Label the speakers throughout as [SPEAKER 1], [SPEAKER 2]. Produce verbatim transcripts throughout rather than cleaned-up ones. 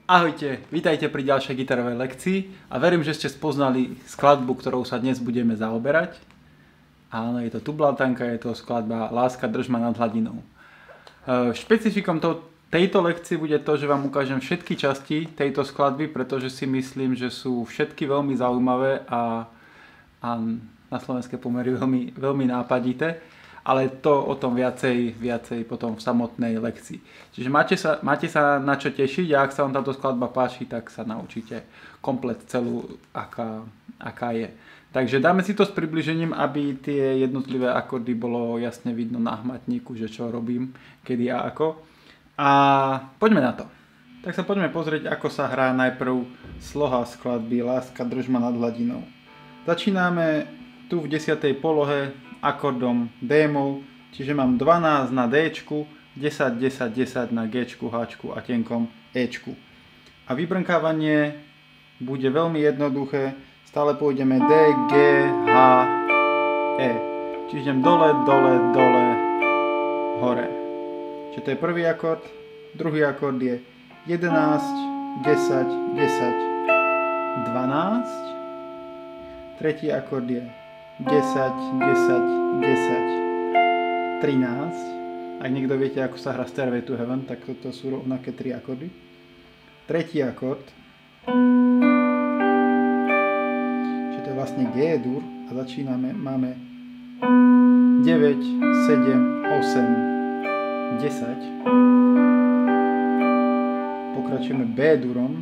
[SPEAKER 1] Ahojte, vítajte pri ďalšej gitarovej lekcii a verím, že ste spoznali skladbu, ktorou sa dnes budeme zaoberať. Áno, je to Tublatanka, je to skladba Láska drž ma nad hladinou. Špecifikom to, tejto lekcie bude to, že vám ukážem všetky časti tejto skladby, pretože si myslím, že sú všetky veľmi zaujímavé a, a na slovenské pomery veľmi, veľmi nápadité. Ale to o tom viacej, viacej potom v samotnej lekcii. Čiže máte sa, máte sa na čo tešiť a ak sa vám táto skladba páči, tak sa naučíte komplet celú, aká, aká je. Takže dáme si to s približením, aby tie jednotlivé akordy bolo jasne vidno na hmatníku, že čo robím, kedy a ako. A poďme na to. Tak sa poďme pozrieť, ako sa hrá najprv sloha skladby Láska drž ma nad hladinou. Začíname tu v desiatej polohe akordom D-mol, čiže mám dvanásť na D-čku, desať, desať, desať na G-čku, H-čku a tenkom E-čku. A vybrnkávanie bude veľmi jednoduché, stále pôjdeme D, G, H, E. Čiže idem dole, dole, dole, hore. Čiže to je prvý akord, druhý akord je jedenásť, desať, desať, dvanásť, tretí akord je desať, desať, desať, trinásť. Ak niekto viete, ako sa hrá Stairway to Heaven, tak toto sú rovnaké tri akordy. Tretí akord, čiže to je vlastne G-dur a začíname, máme deväť, sedem, osem, desať. Pokračujeme B-durom.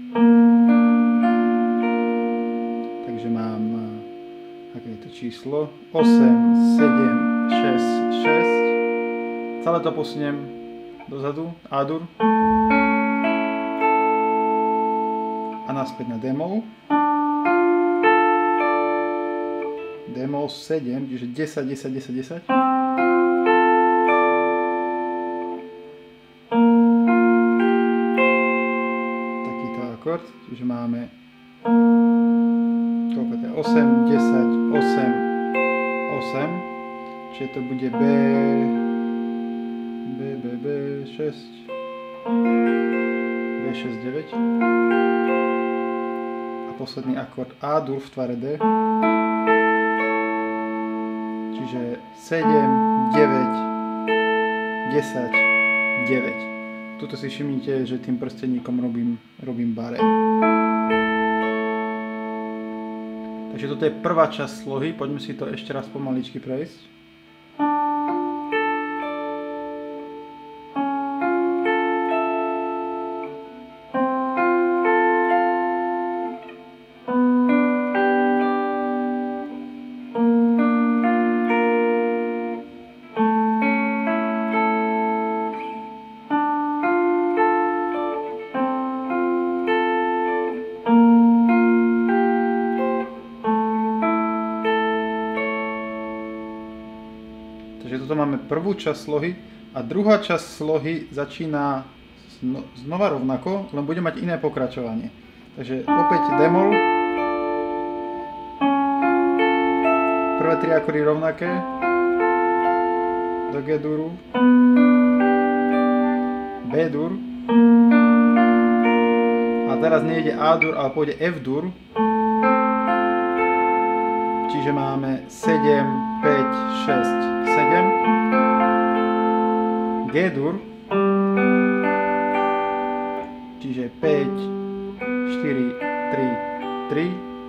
[SPEAKER 1] Takže mám aké je to číslo? osem, sedem, šesť, šesť. Celé to posuniem dozadu. A-dur. A naspäť na D-mol. D-mol sedem, čiže desať, desať, desať, desať. Takýto akord, čiže máme koľko to je? osem, desať, osem, osem. Čiže to bude B, B, B, B, šesť, B, šesť, deväť. A posledný akord A-dur v tvare D. Čiže sedem, deväť, desať, deväť. Tuto si všimnite, že tým prsteníkom robím, robím bare. Takže toto je prvá časť slohy, poďme si to ešte raz pomaličky prejsť. Takže toto máme prvú časť slohy a druhá časť slohy začína znova rovnako, len bude mať iné pokračovanie. Takže opäť D-mol. Prvé tri akordy rovnaké. Do G-duru. B-dur. A teraz nejde A-dur, ale pôjde F-dur. Čiže máme sedem, päť, šesť, sedem. G-dur. Čiže päť, štyri, tri, tri.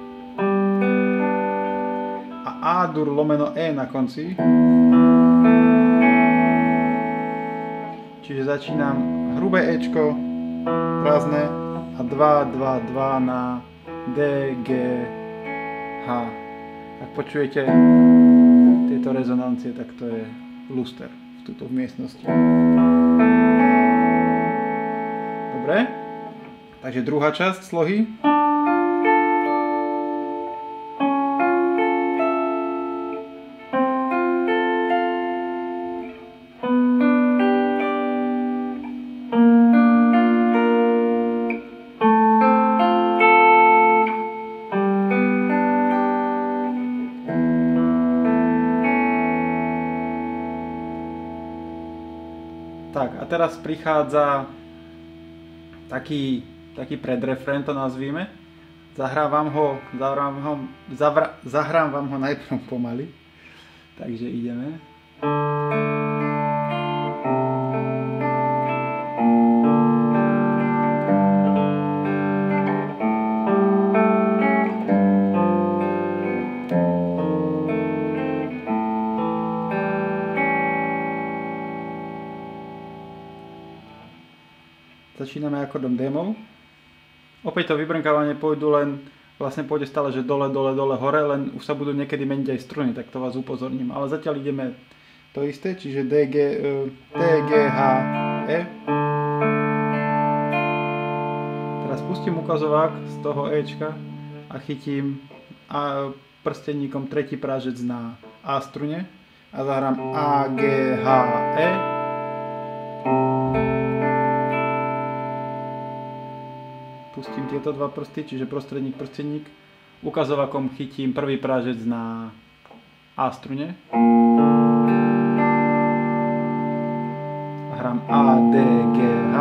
[SPEAKER 1] A A-dur lomeno E na konci. Čiže začínam hrubé Ečko, prázdne a dva, dva, dva na D, G, H. Ak počujete tieto rezonancie, tak to je luster v tuto v miestnosti. Dobre, takže druhá časť slohy. Tak a teraz prichádza taký taký predrefrén to nazvíme. Zahrám ho, zahrám ho, zavra, zahrám vám ho najprv pomaly. Takže ideme. Začíname akordom D-moll. Opäť to vybrnkávanie pôjdu len, vlastne pôjde stále, že dole, dole, dole, hore, len už sa budú niekedy meniť aj struny, tak to vás upozorním. Ale zatiaľ ideme to isté, čiže D, G, D, G, H, E. Teraz pustím ukazovák z toho Ečka a chytím a prsteníkom tretí prážec na A strune a zahrám A, G, H, E. Pustím tieto dva prsty, čiže prostredník, prsteník. Ukazovakom chytím prvý prážec na A strune. Hrám A, D, G, H.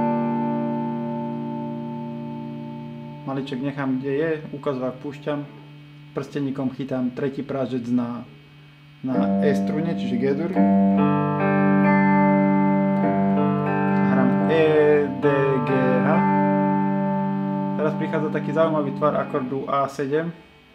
[SPEAKER 1] Maliček nechám, kde je, ukazovák púšťam. Prsteníkom chytám tretí prážec na, na E strune, čiže G-dur. Hrám E, D, G, H. Teraz prichádza taký zaujímavý tvar akordu A sedem.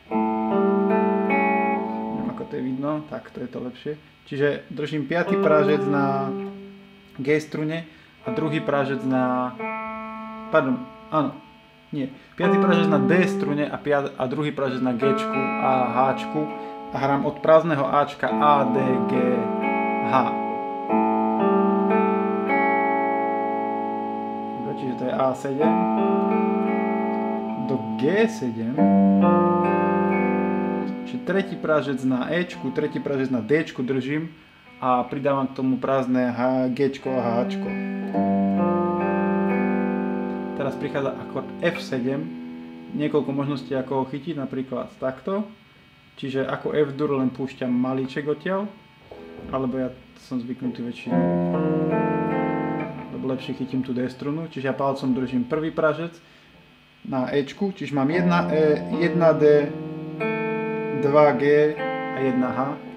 [SPEAKER 1] Neviem, ako to je vidno, tak to je to lepšie. Čiže držím piaty prážec na G strune a druhý prážec na... Pardon, áno, nie. piaty prážec na D strune a, piat, a druhý prážec na G a H a hrám od prázdneho Ačka A, D, G, H. Čiže to je A sedem. Do G sedem, čiže tretí prážec na Ečku, tretí prážec na Dčku držím a pridávam k tomu prázdne H, Gčko a Hčko. Teraz prichádza akord F sedem, niekoľko možností ako ho chytiť, napríklad takto, čiže ako F-dur len púšťam malíček odtiaľ, alebo ja som zvyknutý väčšinou, lebo lepšie chytím tú D strunu, čiže ja palcom držím prvý prážec na Ečku, čiže mám jedna E, jedna D, dva G a jedna H.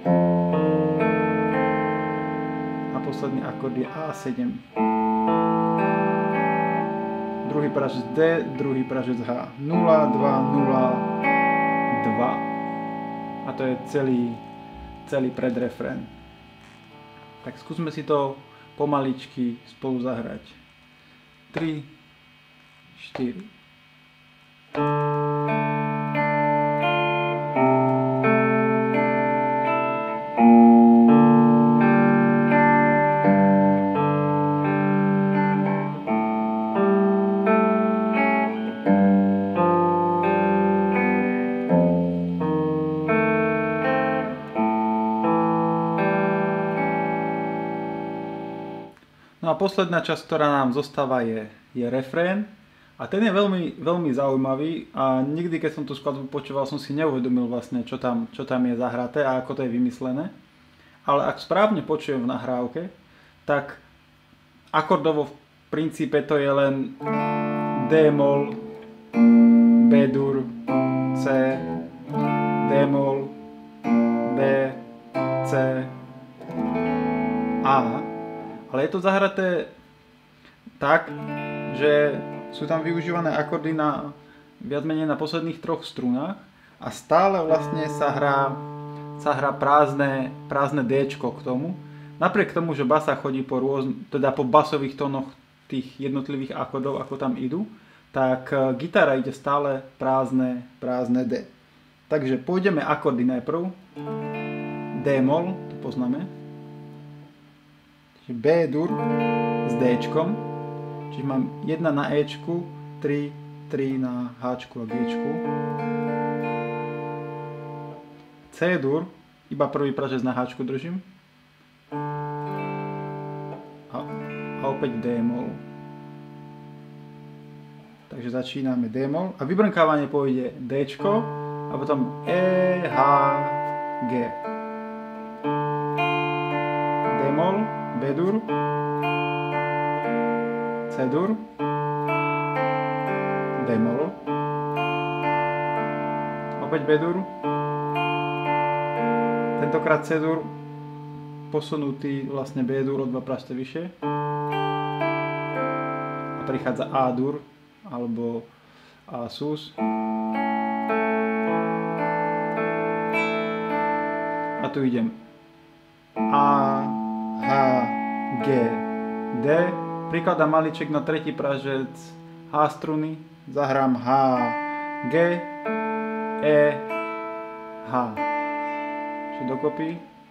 [SPEAKER 1] A posledný akord je A sedem. Druhý prážec D, druhý prážec H. nula, dva, nula, dva. A to je celý, celý predrefrén. Tak skúsme si to pomaličky spolu zahrať. tri, štyri. No a posledná časť, ktorá nám zostáva, je, je refrén. A ten je veľmi, veľmi zaujímavý a nikdy, keď som tú skladbu počúval, som si neuvedomil vlastne, čo tam, čo tam je zahraté a ako to je vymyslené. Ale ak správne počujem v nahrávke, tak akordovo v princípe to je len D-moll, B-dur, C, D-moll, B, C, A. Ale je to zahraté tak, že sú tam využívané akordy na viac menej na posledných troch strunách a stále vlastne sa hrá, sa hrá prázdne, prázdne D-čko k tomu. Napriek tomu, že basa chodí po rôznych, teda po basových tónoch tých jednotlivých akordov, ako tam idú, tak gitara ide stále prázdne, prázdne D. Takže pôjdeme akordy najprv. D-moll, to poznáme. B-dur s D-čkom, čiže mám jedna na Ečku, tri, tri na Hčku a Gčku. C-dur, iba prvý pražec na Hčku držím. A, a opäť D-moll. Takže začíname D-moll a vybrnkávanie pôjde D-čko a potom E, H, G. D-moll, B-dur, C-dur, D-moll, opäť B-dur, tentokrát C-dur, posunutý vlastne B-dur o dva praste vyššie a prichádza A-dur alebo A-sus a tu idem A, H, G, D, prikladám maliček na tretí pražec H struny, zahrám H, G, E, H, čiže dokopy.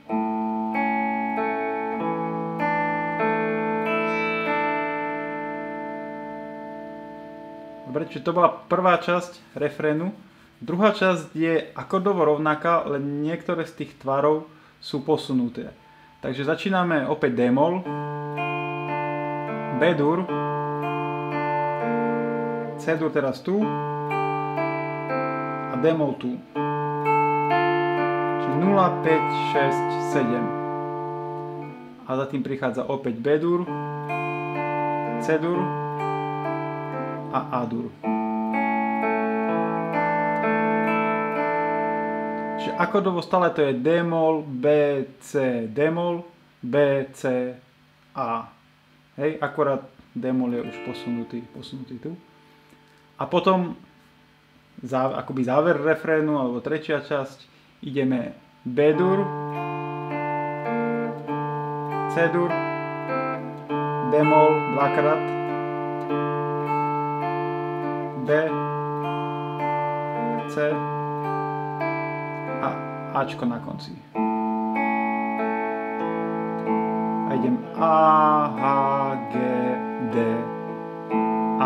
[SPEAKER 1] Dobre, čiže to bola prvá časť refrénu. Druhá časť je akordovo rovnaká, len niektoré z tých tvarov sú posunuté. Takže začíname opäť D-moll, B-dur, C-dur teraz tu a D-moll tu. Čiže nula, päť, šesť, sedem. A za tým prichádza opäť B-dur, C-dur a A-dur. Čiže akordovo stále to je D-moll, B, C, D-moll, B, C, A. Hej, akorát D-moll je už posunutý, posunutý tu. A potom záver, akoby záver refrénu, alebo tretia časť, ideme B-dur, C-dur, D-moll dvakrát, B, C a Ačko na konci. A idem A, H, G, D, A.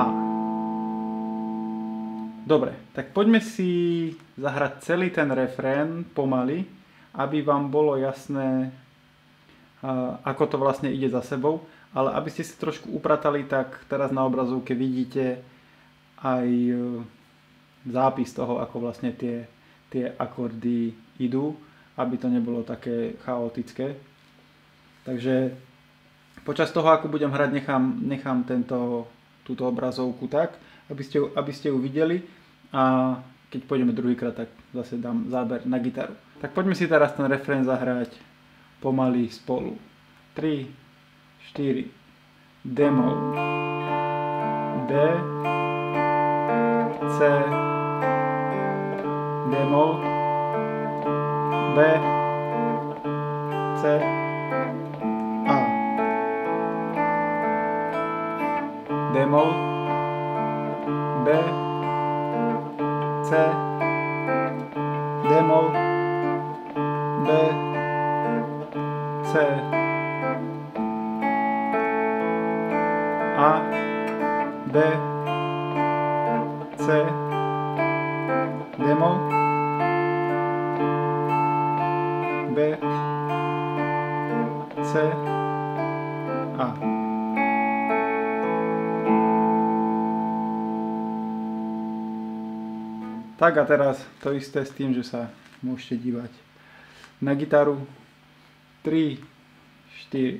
[SPEAKER 1] Dobre, tak poďme si zahrať celý ten refrén pomaly, aby vám bolo jasné, ako to vlastne ide za sebou. Ale aby ste si trošku upratali, tak teraz na obrazovke vidíte aj zápis toho, ako vlastne tie, tie akordy idú, aby to nebolo také chaotické. Takže počas toho, ako budem hrať, nechám, nechám tento, túto obrazovku tak, aby ste, aby ste ju videli, a keď pôjdeme druhýkrát, tak zase dám záber na gitaru. Tak poďme si teraz ten refrén zahrať pomaly spolu. tri, štyri, D-moll, D, C, D-moll, B, C, A, D-moll, B, C, D-moll, B, C, A, B, C, D-moll, B, C, A. Tak a teraz to isté s tým, že sa môžete dívať na gitaru. tri, štyri.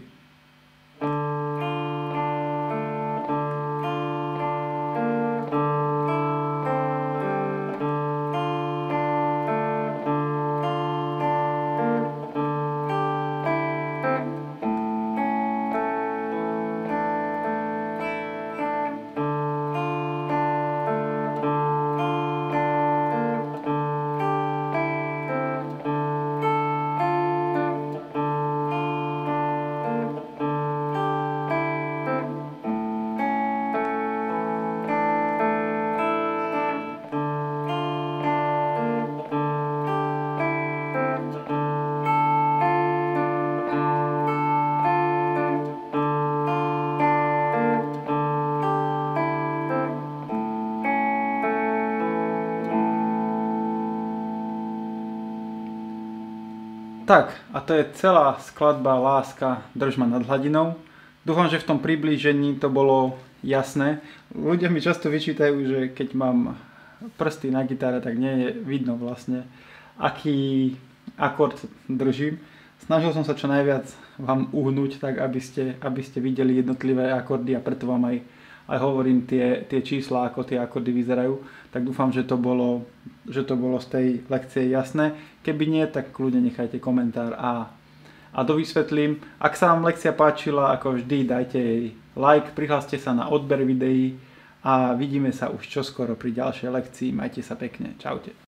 [SPEAKER 1] Tak, a to je celá skladba Láska, drž ma nad hladinou. Dúfam, že v tom priblížení to bolo jasné. Ľudia mi často vyčítajú, že keď mám prsty na gitare, tak nie je vidno vlastne, aký akord držím. Snažil som sa čo najviac vám uhnúť, tak aby ste, aby ste videli jednotlivé akordy, a preto vám aj, aj hovorím tie, tie čísla, ako tie akordy vyzerajú, tak dúfam, že to bolo, že to bolo z tej lekcie jasné. Keby nie, tak kľudne nechajte komentár a, a dovysvetlím. Ak sa vám lekcia páčila, ako vždy, dajte jej like, prihláste sa na odber videí a vidíme sa už čoskoro pri ďalšej lekcii. Majte sa pekne. Čaute.